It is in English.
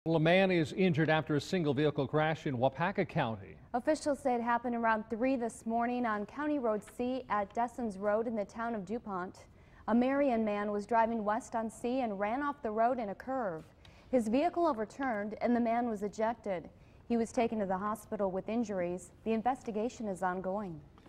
Well, a man is injured after a single vehicle crash in Waupaca County. Officials say it happened around 3 this morning on County Road C at Dessens Road in the town of DuPont. A Marion man was driving west on C and ran off the road in a curve. His vehicle overturned and the man was ejected. He was taken to the hospital with injuries. The investigation is ongoing.